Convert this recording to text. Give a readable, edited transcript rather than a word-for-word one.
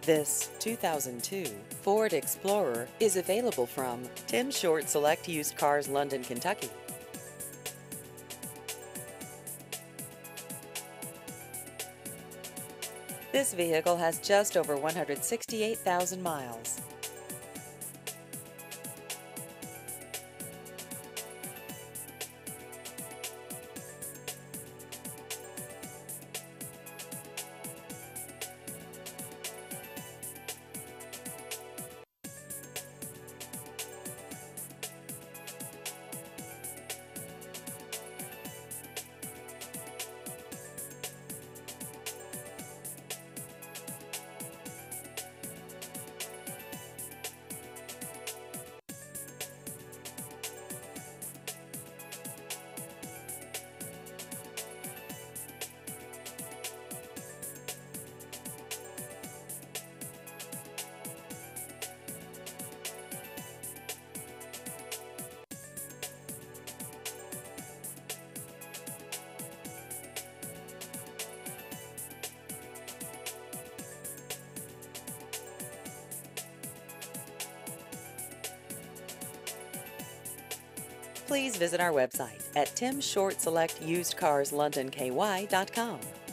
This 2002 Ford Explorer is available from Tim Short Select Used Cars, London, Kentucky. This vehicle has just over 168,000 miles. Please visit our website at timshortselectusedcarslondonky.com.